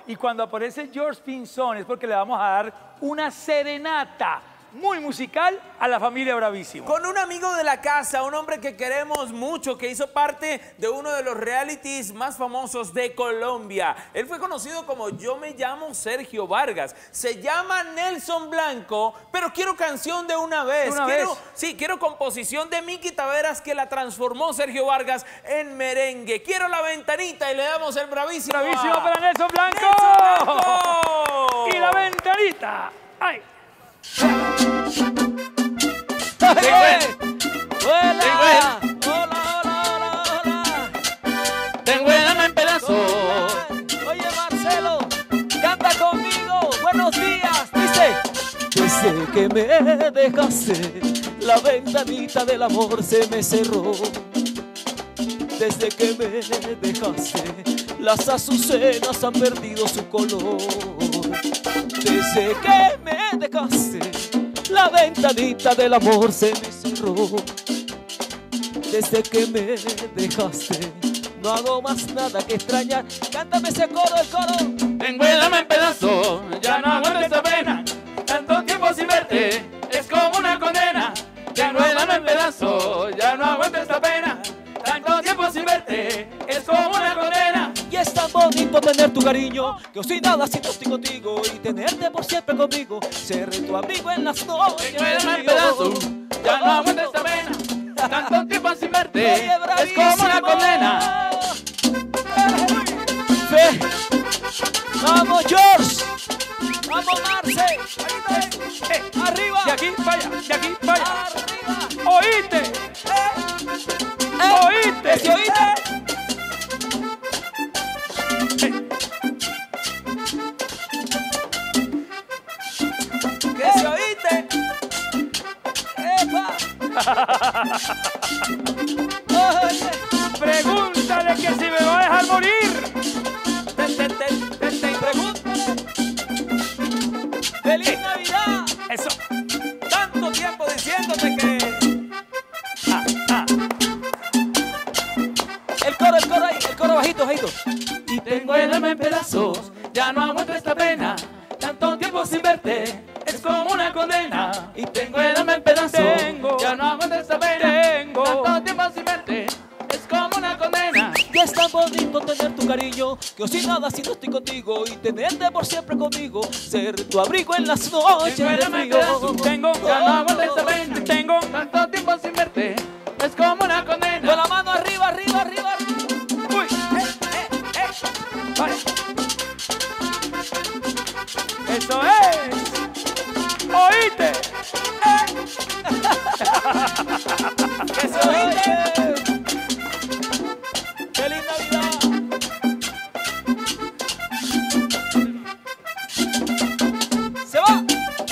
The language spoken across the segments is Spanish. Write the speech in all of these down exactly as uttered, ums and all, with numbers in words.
Y cuando aparece George Pinzón es porque le vamos a dar una serenata muy musical a la familia Bravísimo. Con un amigo de la casa, un hombre que queremos mucho, que hizo parte de uno de los realities más famosos de Colombia. Él fue conocido como Yo me llamo Sergio Vargas. Se llama Nelson Blanco, pero quiero canción de una vez. ¿De una quiero, vez? Sí, quiero composición de Miki Taveras que la transformó Sergio Vargas en merengue. Quiero La Ventanita y le damos el bravísimo. Bravísimo a... para Nelson Blanco. Nelson Blanco. Y La Ventanita. ¡Ay! ¡Hola! ¡Hola, hola, hola, hola! Tengo el alma en pedazos. Oye, Marcelo, canta conmigo. Buenos días. Dice: desde que me dejaste, la ventanita del amor se me cerró. Desde que me dejaste, las azucenas han perdido su color. Desde que me dejaste, la ventanita del amor se me cerró. Desde que me dejaste, no hago más nada que extrañar. Cántame ese coro, el coro. Tengo el alma en pedazos, ya no aguanto esta pena. Tanto tiempo sin verte, es como una condena. Tengo el alma en pedazos, ya no aguanto esta pena. Tanto tiempo sin verte, es como una condena. Y es tan bonito tener tu cariño, que yo sin nada si no estoy contigo, y tenerte por siempre conmigo, ser tu abrigo en las noches. Tengo el alma en pedazos, ya no aguanto esta pena. Tanto tiempo sin verte, es como una condena. Fe. Vamos, George. Vamos, Marce. Eh, Arriba. De aquí para allá, de aquí para allá. Arriba. ¡Oíste! Eh. ¡Oíste! ¿Sí oíste? ¿Qué se oíste? ¡Epa! Oye. Pregúntale que si me va a dejar morir. Ten, ten, ten, ten, ten. Pregúntale. ¡Feliz Navidad! Eso. Tanto tiempo diciéndote que... Ah, ah. El coro, el coro ahí, el coro bajito, bajito. Y tengo el alma en pedazos, ya no aguanto esta pena. Tanto tiempo sin verte, es como una condena. Y tengo el alma en pedazos, Tengo. ya no aguanto esta pena. Tengo. Tanto tiempo sin verte, es como una condena. Y es tan bonito tener tu cariño, que yo sin nada si no estoy contigo, y tenerte por siempre conmigo, ser tu abrigo en las noches Tengo el de alma en frío. pedazos, Tengo. ya no aguanto esta pena. Tengo. Tanto tiempo sin verte, es como una Con condena. la mano arriba, arriba, arriba, arriba. Uy. Vale. Eso es. ¿Oíste? ¡Que se oíste! ¡Feliz Navidad! ¡Se va!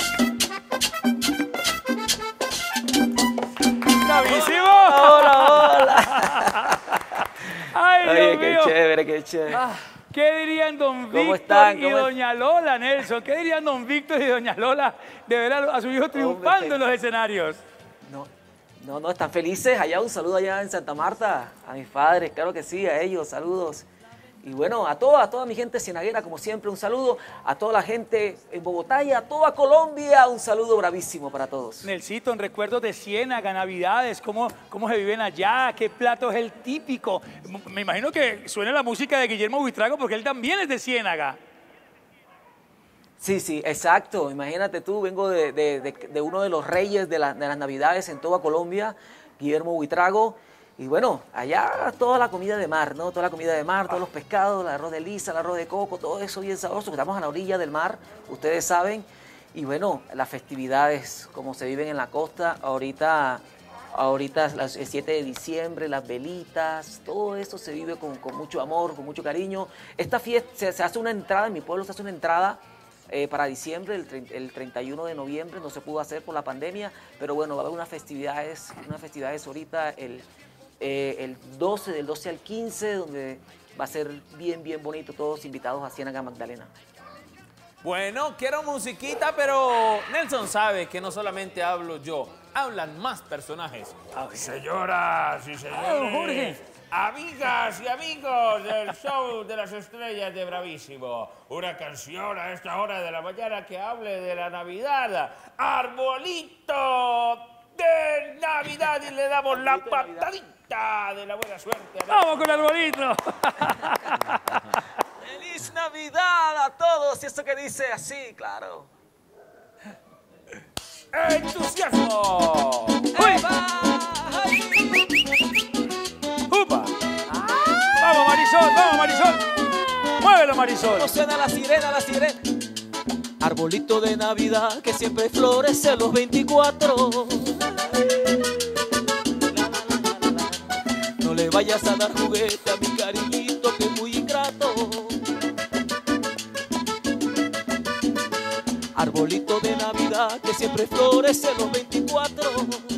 ¡Bravísimo! ¡Hola, hola! ¡Ay, Oye, Dios qué mío! chévere, qué chévere. Ah, ¿qué dirían don ¿Cómo Víctor están? y ¿Cómo es- doña Lola, Nelson? ¿Qué dirían don Víctor y doña Lola de ver a, a su hijo triunfando Hombre, en los escenarios? No, no, no, están felices allá. Un saludo allá en Santa Marta, a mis padres, claro que sí, a ellos, saludos. Y bueno, a toda, a toda mi gente cienaguera, como siempre, un saludo. A toda la gente en Bogotá y a toda Colombia, un saludo bravísimo para todos. Nelsito, en recuerdos de Ciénaga, Navidades, ¿cómo, cómo se viven allá? ¿Qué plato es el típico? M- Me imagino que suena la música de Guillermo Buitrago porque él también es de Ciénaga. Sí, sí, exacto. Imagínate tú, vengo de, de- de- de uno de los reyes de, la- de las Navidades en toda Colombia, Guillermo Buitrago. Y bueno, allá toda la comida de mar, ¿no? Toda la comida de mar, todos los pescados, el arroz de lisa, el arroz de coco, todo eso bien sabroso. Estamos a la orilla del mar, ustedes saben. Y bueno, las festividades, como se viven en la costa, ahorita, ahorita las- el siete de diciembre, las velitas, todo eso se vive con, con mucho amor, con mucho cariño. Esta fiesta, se, se hace una entrada, en mi pueblo se hace una entrada eh, para diciembre, el, tre- el treinta y uno de noviembre, no se pudo hacer por la pandemia, pero bueno, va a haber unas festividades, unas festividades ahorita, el, eh, el doce, del doce al quince, donde va a ser bien, bien bonito, todos invitados a Ciénaga Magdalena. Bueno, quiero musiquita, pero Nelson sabe que no solamente hablo yo, hablan más personajes. Señoras y Ah, señores, Jorge. Amigas y amigos del show de las estrellas de Bravísimo, una canción a esta hora de la mañana que hable de la Navidad. Arbolito de Navidad, y le damos la patadita de la buena suerte. ¡Vamos con el arbolito! ¡Feliz Navidad a todos! Y esto que dice así, claro. ¡Entusiasmo! ¡Eva! ¡Upa! ¡Vamos, Marisol! ¡Vamos, Marisol! ¡Muévelo, Marisol! ¿Cómo suena la sirena, la sirena? Arbolito de Navidad que siempre florece los veinticuatro. No le vayas a dar juguete a mi cariñito que es muy ingrato. Arbolito de Navidad que siempre florece los veinticuatro.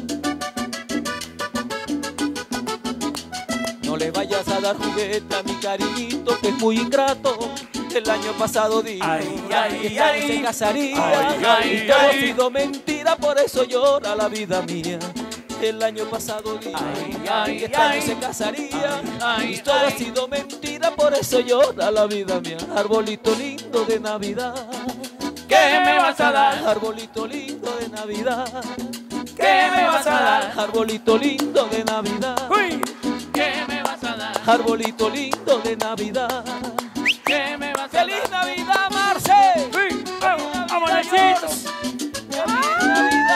No le vayas a dar juguete a mi cariñito que es muy ingrato. El año pasado dijo Ay, que ay, este año ay. se casaría. Ay, ay, y todo ha ay. sido mentira, por eso llora la vida mía. El año pasado dijo Ay, ay, que este ay. año se casaría. Ay, y todo ha ay. sido mentira, por eso llora la vida mía. Arbolito lindo de Navidad, ¿Qué me vas a dar? arbolito lindo de Navidad, ¿Qué me vas a dar? arbolito lindo de Navidad, ¡Uy! ¿Qué me vas a dar? arbolito lindo de Navidad. ¿Qué me vas a dar? ¡Feliz Navidad, Marce! ¡Uy! ¡Vamos, vamos, Nelsito! ¡Feliz Navidad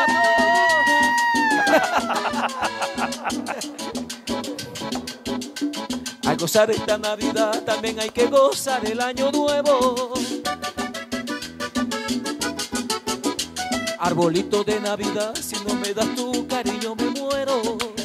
a todos! Al gozar esta Navidad también hay que gozar el año nuevo. Arbolito de Navidad, si no me das tu cariño me muero.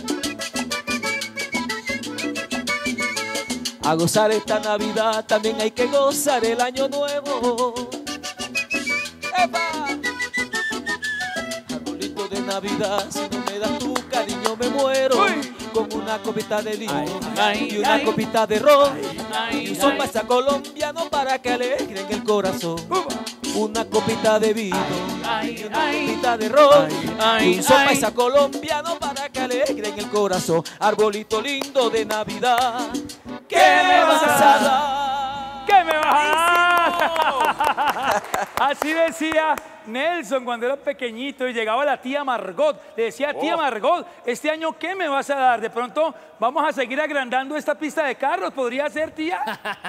A gozar esta Navidad también hay que gozar el año nuevo. ¡Epa! Arbolito de Navidad, si no me das tu cariño me muero. Uy. Con una copita de limón ay, y una ay. copita de ron Ay, y un ay. son paisa colombiano para que alegren el corazón. ¡Upa! Una copita de vino Ay, y una ay. copita de ron Ay, y un son ay. paisa colombiano para que alegren el corazón. Arbolito lindo de Navidad, ¿qué me vas a dar? ¿Qué me vas a dar? Así decía Nelson cuando era pequeñito y llegaba la tía Margot. Le decía, tía Oh. Margot, este año ¿qué me vas a dar? De pronto vamos a seguir agrandando esta pista de carros. ¿Podría ser, tía?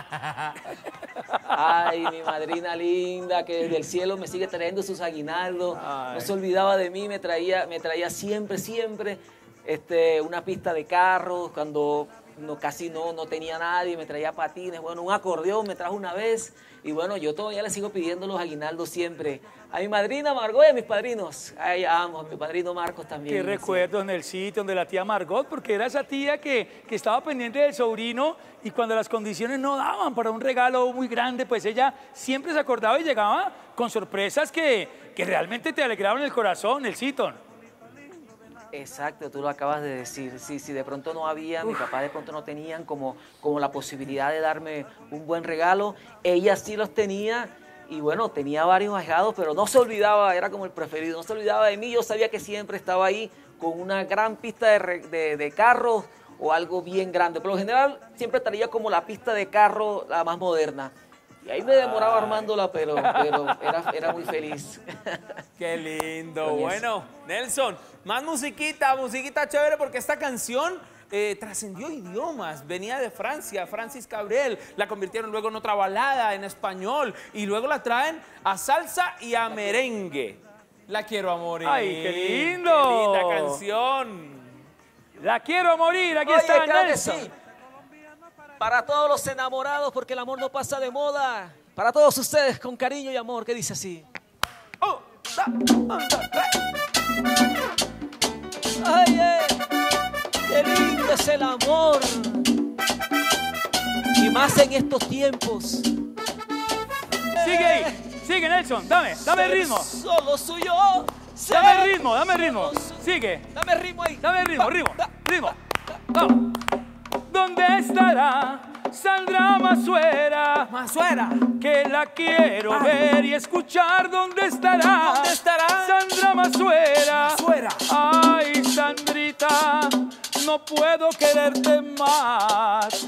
Ay, mi madrina linda, que desde el cielo me sigue trayendo sus aguinaldos. Ay. No se olvidaba de mí, me traía, me traía siempre, siempre este, una pista de carros. Cuando no, casi no, no tenía nadie, me traía patines. Bueno, un acordeón me trajo una vez. Y bueno, yo todavía le sigo pidiendo los aguinaldos siempre. A mi madrina Margot y a mis padrinos. Ay, amo, a mi padrino Marcos también. Qué sí. recuerdos en el sitio donde la tía Margot, porque era esa tía que, que estaba pendiente del sobrino y cuando las condiciones no daban para un regalo muy grande, pues ella siempre se acordaba y llegaba con sorpresas que, que realmente te alegraban el corazón, el sitio. Exacto, tú lo acabas de decir. Sí, sí, de pronto no había, mi papá de pronto no tenían como, como la posibilidad de darme un buen regalo. Ella sí los tenía y bueno, tenía varios ahijados, pero no se olvidaba, era como el preferido, no se olvidaba de mí. Yo sabía que siempre estaba ahí con una gran pista de, re- de, de carros o algo bien grande. Por lo general siempre traía como la pista de carro la más moderna. Y ahí me demoraba armándola, pero, pero era, era muy feliz. Qué lindo. Con eso. Bueno, Nelson, más musiquita, musiquita chévere, porque esta canción eh, trascendió idiomas. Venía de Francia, Francis Cabrel. La convirtieron luego en otra balada en español y luego la traen a salsa y a merengue. La quiero a morir. ¡Ay, qué lindo! Qué linda canción. La quiero morir, aquí Oye, está claro que Nelson. sí. Para todos los enamorados, porque el amor no pasa de moda. Para todos ustedes, con cariño y amor, que dice así. Oh, da, un, dos, tres. ¡Ay, eh! ¡Qué lindo es el amor! Y más en estos tiempos. Sigue ahí, sigue Nelson, dame, dame el Ser ritmo. Solo suyo. ser Dame el ritmo, dame el ritmo. solo suyo. Sigue, Dame ritmo ahí. dame el ritmo, Va, ritmo, da, ritmo. Vamos. ¿Dónde estará Sandra Masuera? Masuera. Que la quiero Ay. ver y escuchar. ¿Dónde estará? ¿Dónde estará? Sandra Masuera. Masuera. Ay, Sandrita, no puedo quererte más.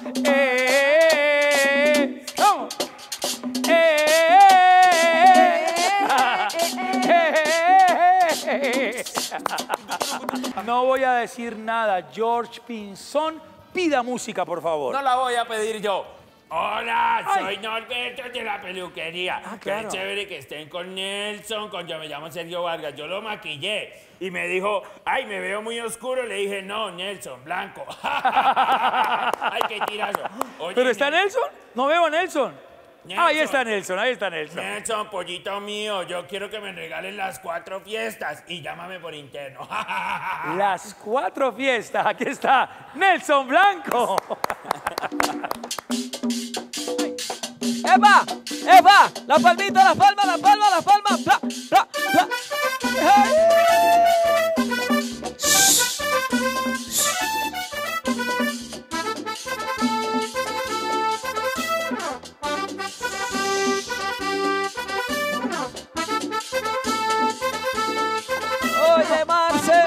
Eh, vamos. Eh, no voy a decir nada. George Pinzón, pida música, por favor. No la voy a pedir yo. Hola, soy Ay. Norberto de la peluquería. Ah, claro. Qué chévere que estén con Nelson, con yo me llamo Sergio Vargas. Yo lo maquillé y me dijo, ay, me veo muy oscuro. Le dije, no, Nelson, blanco. Ay, qué tirazo. Oye, ¿Pero está Nelson. Nelson? No veo a Nelson. Nelson. Ahí está Nelson, ahí está Nelson. Nelson, pollito mío, yo quiero que me regalen las cuatro fiestas y llámame por interno. Las cuatro fiestas, aquí está Nelson Blanco. ¡Epa! ¡Epa! La palmita, la palma, la palma, la palma. ¡Bla, bla, bla! ¡Hey! Oye, Marce,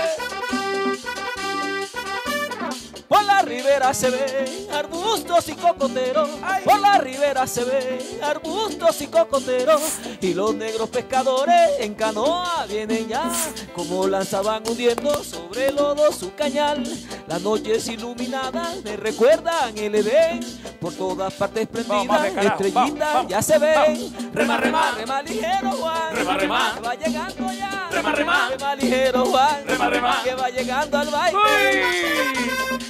por la ribera se ven arbustos y cocoteros. Por la ribera se ven arbustos y cocoteros. Y los negros pescadores en canoa vienen ya, como lanzaban hundiendo sobre el lodo su cañal. Las noches iluminadas me recuerdan el Edén. Por todas partes prendidas, Vamos, vamos, carajo, estrellitas vamos, vamos, ya se ven. vamos. Rema, rema, rema ligero, Juan. Rema, rema. Que va llegando ya. Rema, rema. Rema ligero, Juan. Rema, rema. Que va llegando al baile. ¡Uy!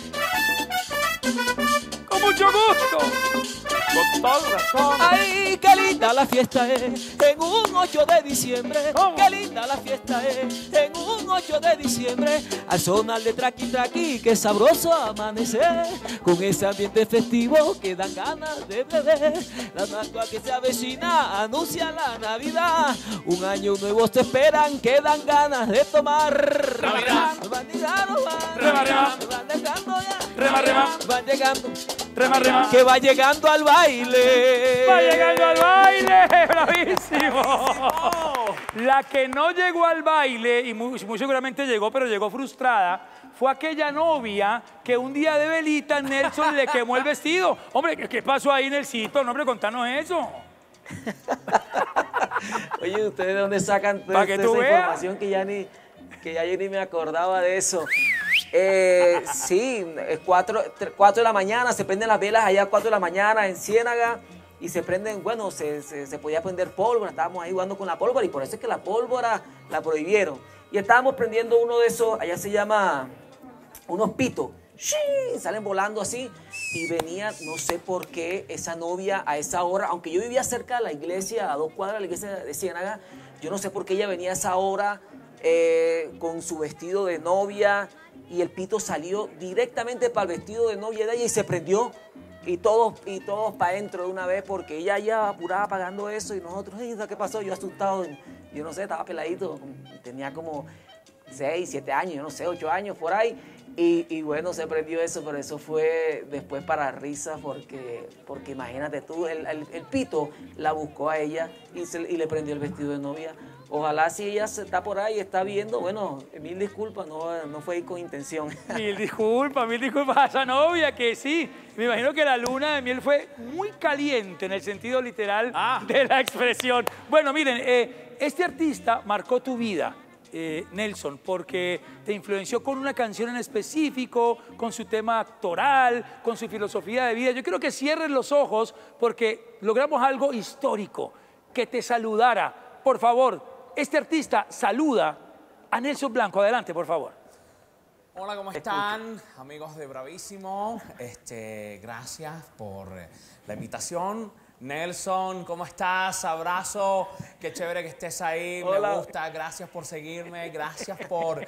Con mucho gusto. Con toda razón. Ay, qué linda la fiesta es en un ocho de diciembre. ¿Cómo? Qué linda la fiesta es en un ocho de diciembre. Al sonar de traqui traqui, qué sabroso amanecer. Con ese ambiente festivo que dan ganas de beber. La Pascua que se avecina anuncia la Navidad. Un año nuevo te esperan, que dan ganas de tomar. Navidad. Van llegando, van, Rema, rema. van llegando ya. Rema, rema. Van llegando. Rema, rema. Que va llegando al baile. Va llegando al baile, bravísimo. La que no llegó al baile, y muy, muy seguramente llegó, pero llegó frustrada, fue aquella novia que un día de velita Nelson le quemó el vestido. Hombre, ¿qué, qué pasó ahí, Nelsito? No, hombre, contanos eso. Oye, ¿ustedes de dónde sacan toda Pa' que esa tú veas. información que ya ni, que ya yo ni me acordaba de eso? Eh, sí, es cuatro, tre- cuatro de la mañana, se prenden las velas allá a cuatro de la mañana en Ciénaga y se prenden, bueno, se, se, se podía prender pólvora, estábamos ahí jugando con la pólvora y por eso es que la pólvora la prohibieron. Y estábamos prendiendo uno de esos, allá se llama unos pitos, ¡sí! Salen volando así y venía, no sé por qué, esa novia a esa hora, aunque yo vivía cerca de la iglesia, a dos cuadras de la iglesia de Ciénaga, yo no sé por qué ella venía a esa hora eh, con su vestido de novia y el pito salió directamente para el vestido de novia de ella y se prendió. Y todos, y todos para adentro de una vez porque ella ya apuraba pagando eso y nosotros, "Ay, ¿qué pasó?" Yo asustado, yo no sé, estaba peladito, tenía como seis, siete años, yo no sé, ocho años por ahí. Y, y bueno, se prendió eso, pero eso fue después para risa porque, porque imagínate tú, el, el, el pito la buscó a ella y, se, y le prendió el vestido de novia. Ojalá si ella se está por ahí y está viendo, bueno, mil disculpas, no, no fue con intención. Mil disculpas, mil disculpas a esa novia que sí. Me imagino que la luna de miel fue muy caliente en el sentido literal Ah. de la expresión. Bueno, miren, eh, este artista marcó tu vida, eh, Nelson, porque te influenció con una canción en específico, con su tema actoral, con su filosofía de vida. Yo quiero que cierres los ojos porque logramos algo histórico, que te saludara. Por favor, este artista saluda a Nelson Blanco. Adelante, por favor. Hola, ¿cómo están? Amigos de Bravísimo, este, gracias por la invitación. Nelson, ¿cómo estás? Abrazo, qué chévere que estés ahí, Hola. me gusta, gracias por seguirme, gracias por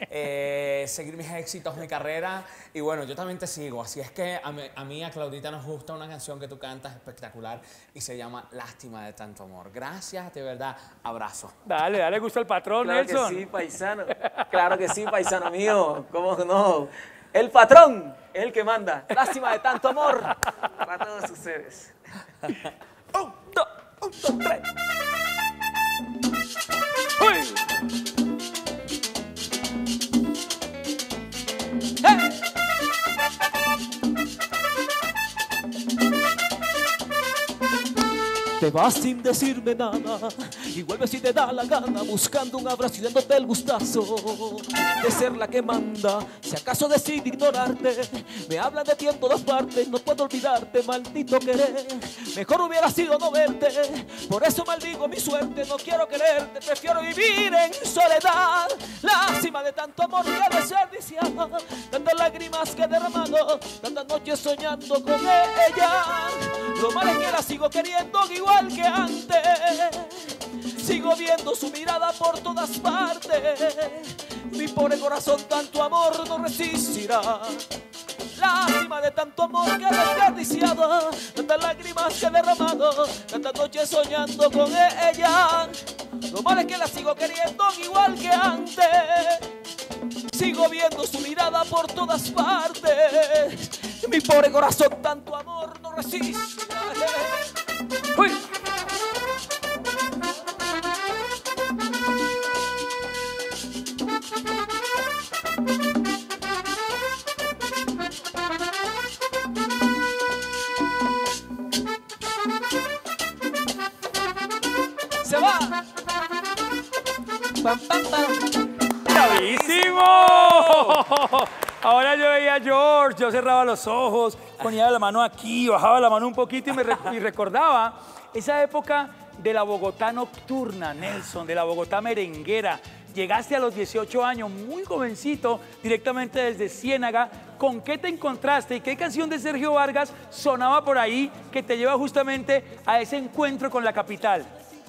eh, seguir mis éxitos, mi carrera. Y bueno, yo también te sigo, así es que a mí, a mí, a Claudita nos gusta una canción que tú cantas espectacular y se llama Lástima de tanto amor. Gracias, de verdad, abrazo. Dale, dale gusto al patrón, Claro Nelson. que sí, paisano. Claro que sí, paisano mío. ¿Cómo no? El patrón es el que manda. Lástima de tanto amor para todos ustedes. Un, dos, un, dos, tres. Uy. ¡Hey! te vas sin decirme nada y vuelves si te da la gana, buscando un abrazo y dándote el gustazo de ser la que manda. Si acaso decido ignorarte, me hablan de ti en todas partes, no puedo olvidarte, maldito querer. Mejor hubiera sido no verte, por eso maldigo mi suerte, no quiero quererte, prefiero vivir en soledad. Lástima de tanto amor que desperdiciado, tantas lágrimas que he derramado, tantas noches soñando con ella. Lo malo es que la sigo queriendo igual que antes, sigo viendo su mirada por todas partes. Mi pobre corazón tanto amor no resistirá. Lástima de tanto amor que he desperdiciado, tantas lágrimas que he derramado, tantas noches soñando con ella. Lo malo es que la sigo queriendo igual que antes, sigo viendo su mirada por todas partes. Mi pobre corazón tanto amor no resiste. ¡Uy! Se va. Pam, pam, pam. ¡Bravísimo! Ahora yo veía a George, yo cerraba los ojos, ponía la mano aquí, bajaba la mano un poquito y me re- y recordaba esa época de la Bogotá nocturna, Nelson, de la Bogotá merenguera. Llegaste a los dieciocho años, muy jovencito, directamente desde Ciénaga. ¿Con qué te encontraste y qué canción de Sergio Vargas sonaba por ahí que te lleva justamente a ese encuentro con la capital?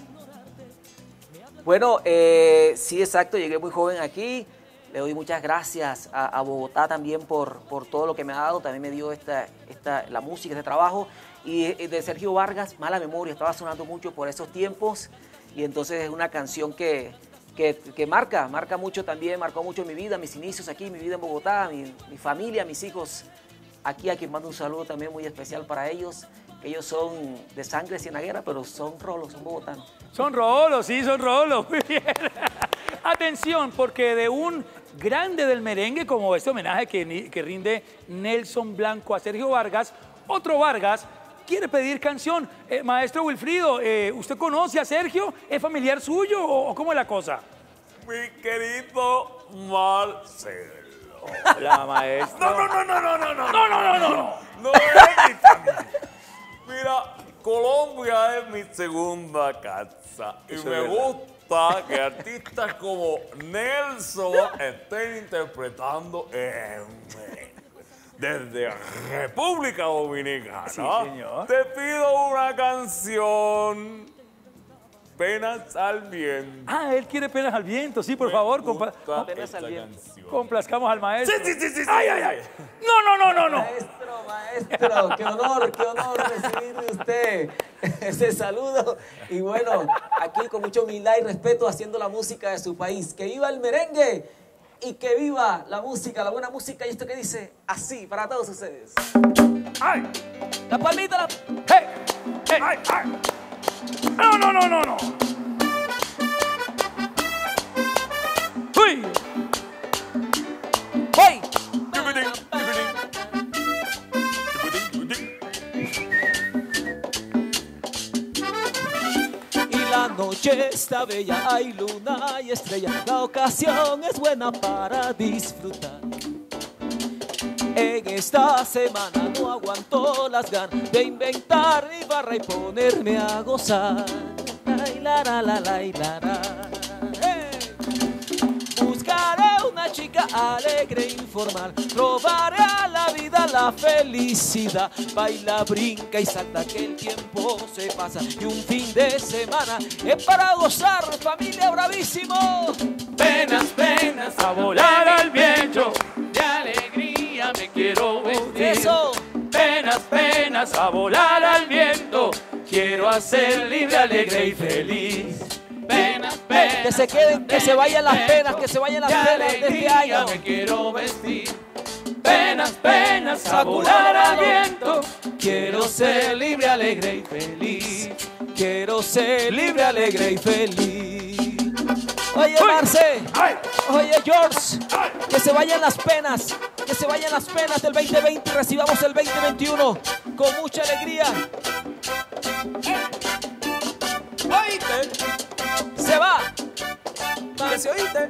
Bueno, eh, sí, exacto, llegué muy joven aquí. Le doy muchas gracias a, a Bogotá también por, por todo lo que me ha dado. También me dio esta, esta, la música, este trabajo. Y de Sergio Vargas, Mala Memoria, estaba sonando mucho por esos tiempos. Y entonces es una canción que, que, que marca, marca mucho también, marcó mucho mi vida, mis inicios aquí, mi vida en Bogotá, mi, mi familia, mis hijos. Aquí a quien mando un saludo también muy especial para ellos. Ellos son de sangre cienaguera, pero son rolos, son bogotanos. Son rolos, sí, son rolos. Muy bien. Atención, porque de un grande del merengue, como este homenaje que, que rinde Nelson Blanco a Sergio Vargas, otro Vargas quiere pedir canción. Eh, maestro Wilfrido, eh, ¿usted conoce a Sergio? ¿Es familiar suyo o, o cómo es la cosa? Mi querido Marcelo. Hola, maestro. No, no, no, no, no, no, no, No, no, no, no, no. no es mi familia. Mira, Colombia es mi segunda casa y Eso me es verdad. gusta que artistas como Nelson estén interpretando en merengue. Desde República Dominicana. Sí, señor. Te pido una canción, Penas al Viento. Ah, él quiere Penas al Viento, sí, por favor. compa- Gusta Penas esta al Viento. canción. Complazcamos al maestro. Sí, sí, sí, sí, sí. Ay, ay, ay. No, no, no, no, no. Maestro, maestro, qué honor, qué honor recibir de usted ese saludo. Y bueno, aquí con mucha humildad y respeto haciendo la música de su país. ¡Que viva el merengue! Y que viva la música, la buena música. Y esto que dice así para todos ustedes. Ay, La palmita, la... hey, hey, ay, ay. No, no, no, no, no. Uy. ¡Hey! Y la noche está bella, hay luna y estrella. La ocasión es buena para disfrutar. En esta semana no aguanto las ganas de inventar mi barra y ponerme a gozar. Ay, la, la, la, la, la, la. Hey. Buscaré una chica alegre e informal, robaré a la vida la felicidad. Baila, brinca y salta que el tiempo se pasa y un fin de semana es para gozar, familia bravísimo. Penas, penas, a volar al viento, de alegría me quiero vestir. Eso. Penas, penas, a volar al viento, quiero hacer libre, alegre y feliz. Penas, penas, Que se queden, que se vayan las penas, que se vayan las de penas de este alegría año. me quiero vestir. Penas, penas, a volar al viento, quiero ser libre, alegre y feliz. Quiero ser libre, alegre y feliz. Oye, Marce, Ay. oye, George, que se vayan las penas, que se vayan las penas del veinte veinte y recibamos el veinte veintiuno con mucha alegría. Oíste, Se va. que se oíste.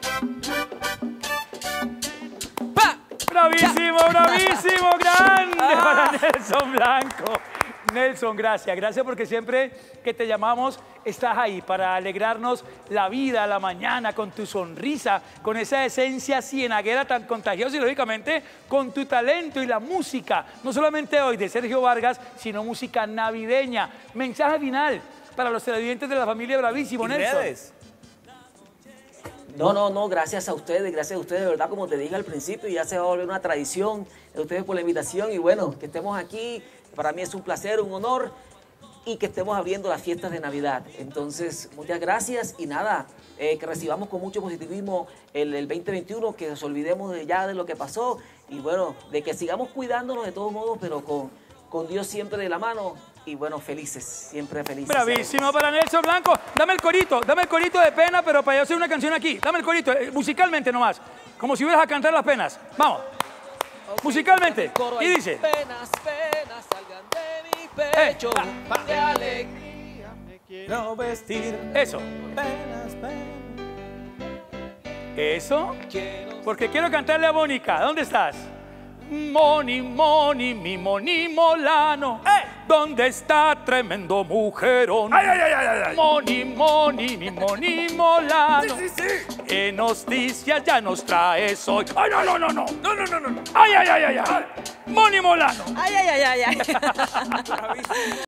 ¡Pa! Bravísimo, bravísimo, grande para Nelson Blanco. Nelson, gracias, gracias porque siempre que te llamamos estás ahí para alegrarnos la vida, la mañana, con tu sonrisa, con esa esencia cienaguera tan contagiosa y lógicamente con tu talento y la música, no solamente hoy de Sergio Vargas, sino música navideña. Mensaje final para los televidentes de la familia Bravísimo, ¿Y Nelson. redes? No, no, no, gracias a ustedes, gracias a ustedes, de verdad, como te dije al principio, ya se va a volver una tradición, a ustedes por la invitación y bueno, que estemos aquí, para mí es un placer, un honor y que estemos abriendo las fiestas de Navidad. Entonces, muchas gracias y nada, eh, que recibamos con mucho positivismo el, el veinte veintiuno, que nos olvidemos de ya de lo que pasó y bueno, de que sigamos cuidándonos de todos modos, pero con, con Dios siempre de la mano. Y bueno, felices, siempre felices. Bravísimo para Nelson Blanco. Dame el corito, dame el corito de pena, pero para yo hacer una canción aquí. Dame el corito, eh, musicalmente nomás. Como si hubieras a cantar las penas. Vamos. Okay. Musicalmente. Y dice. Penas, penas salgan de mi pecho. Eh, pa, pa. De alegría me quiero vestir. Eso. Penas, penas. Eso. Porque quiero cantarle a Mónica. ¿Dónde estás? Moni, Moni, mi Moni Molano. ¡Eh! ¿Dónde está tremendo mujerón? ¡Ay, ay, ay, ay, ay! Moni, Moni, mi Moni Molano. Sí, sí, sí. ¿Qué noticias ya nos traes hoy? ¡Ay, no, no, no, no! No, no, no, no, no. ¡Ay, ay, ay, ay! ay! ¡Moni Molano! Ay, ay, ay, ay, ay.